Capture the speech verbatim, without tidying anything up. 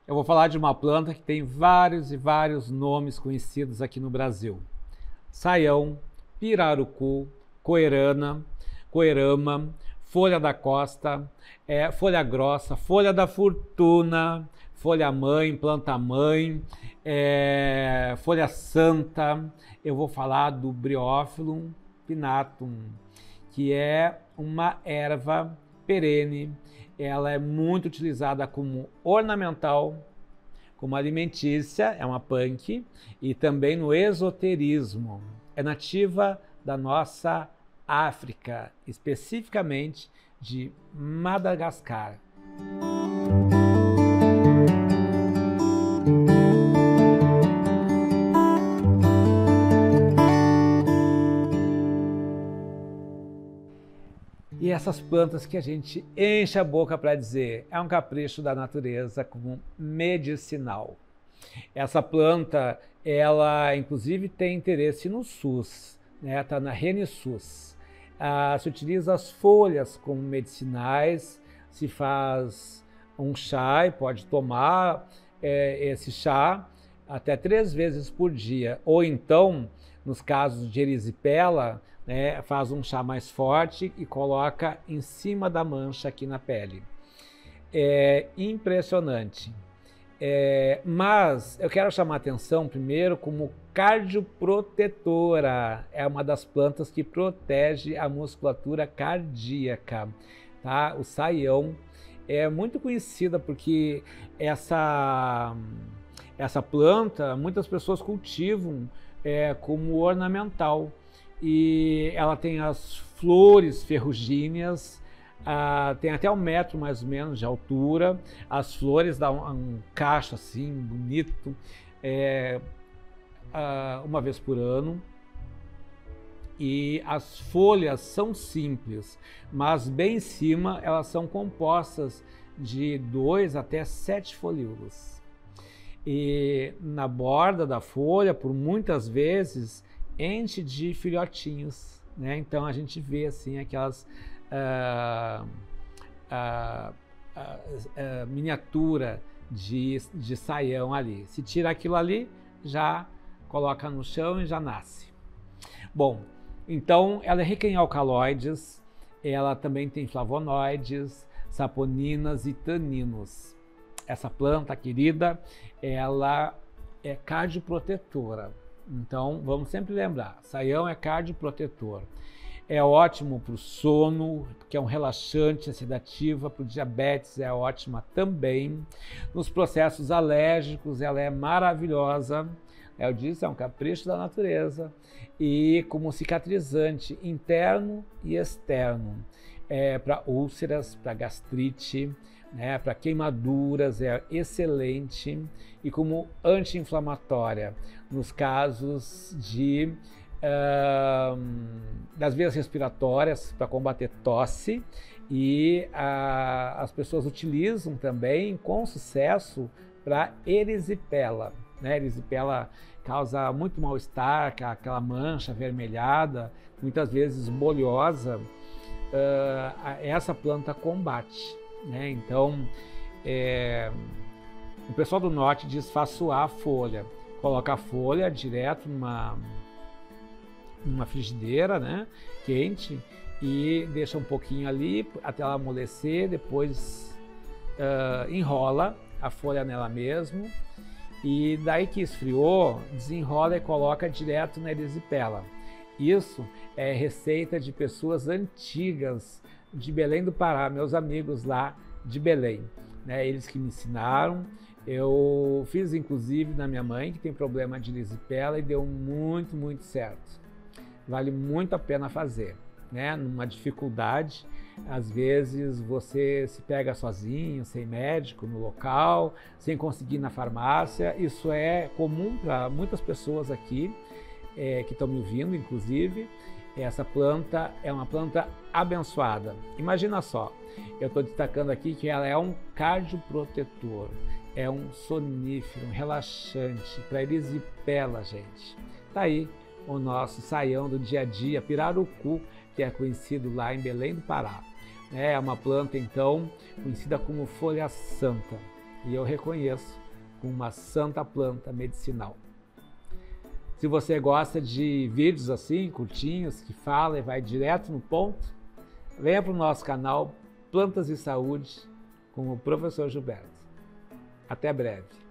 eu vou falar de uma planta que tem vários e vários nomes conhecidos aqui no Brasil. Saião, pirarucu, coerana, coerama, folha da costa, é, folha grossa, folha da fortuna, folha mãe, planta mãe, é, folha santa. Eu vou falar do Bryophyllum pinnatum, que é uma erva perene. Ela é muito utilizada como ornamental, como alimentícia, é uma punk, e também no esoterismo. É nativa da nossa África, especificamente de Madagascar. E essas plantas que a gente enche a boca para dizer, é um capricho da natureza como medicinal. Essa planta, ela inclusive tem interesse no SUS, né? Está na ReneSUS. Ah, se utiliza as folhas como medicinais, se faz um chá e pode tomar é, esse chá até três vezes por dia. Ou então, nos casos de erisipela, né, faz um chá mais forte e coloca em cima da mancha aqui na pele. É impressionante. É, mas eu quero chamar a atenção primeiro como cardioprotetora. É uma das plantas que protege a musculatura cardíaca. Tá? O saião é muito conhecida porque essa, essa planta muitas pessoas cultivam é, como ornamental. E ela tem as flores ferrugíneas, ah, tem até um metro mais ou menos de altura, as flores dão um, um cacho assim, bonito, é, ah, uma vez por ano. E as folhas são simples, mas bem em cima elas são compostas de dois até sete folíolos. E na borda da folha, por muitas vezes, enche de filhotinhos, né? Então a gente vê assim aquelas uh, uh, uh, uh, miniatura de, de saião ali. Se tira aquilo ali, já coloca no chão e já nasce. Bom, então ela é rica em alcaloides, ela também tem flavonoides, saponinas e taninos. Essa planta querida, ela é cardioprotetora. Então, vamos sempre lembrar, saião é cardioprotetor. É ótimo para o sono, porque é um relaxante, é sedativa, para o diabetes é ótima também. Nos processos alérgicos, ela é maravilhosa. Eu disse, é um capricho da natureza. E como cicatrizante interno e externo. É para úlceras, para gastrite, né, para queimaduras, é excelente. E como anti-inflamatória, nos casos de, uh, das vias respiratórias, para combater tosse. E uh, as pessoas utilizam também, com sucesso, para erisipela. Né? Erisipela causa muito mal-estar, aquela mancha avermelhada, muitas vezes bolhosa. Uh, essa planta combate. Né? Então, é, o pessoal do norte diz faz suar a folha. Coloca a folha direto numa, numa frigideira, né, quente, e deixa um pouquinho ali até ela amolecer. Depois uh, enrola a folha nela mesmo. E daí que esfriou, desenrola e coloca direto na erisipela. Isso é receita de pessoas antigas de Belém do Pará, meus amigos lá de Belém, né? Eles que me ensinaram. Eu fiz inclusive na minha mãe, que tem problema de erisipela, e deu muito, muito certo. Vale muito a pena fazer, né? Numa dificuldade, às vezes você se pega sozinho, sem médico no local, sem conseguir ir na farmácia. Isso é comum para muitas pessoas aqui, é, que estão me ouvindo, inclusive. Essa planta é uma planta abençoada. Imagina só, eu estou destacando aqui que ela é um cardioprotetor, é um sonífero, um relaxante para erisipela, gente. Tá aí o nosso saião do dia a dia, pirarucu, que é conhecido lá em Belém do Pará. É uma planta, então, conhecida como folha santa. e eu reconheço como uma santa planta medicinal. Se você gosta de vídeos assim, curtinhos, que fala e vai direto no ponto, venha para o nosso canal Plantas e Saúde com o professor Gilberto. Até breve.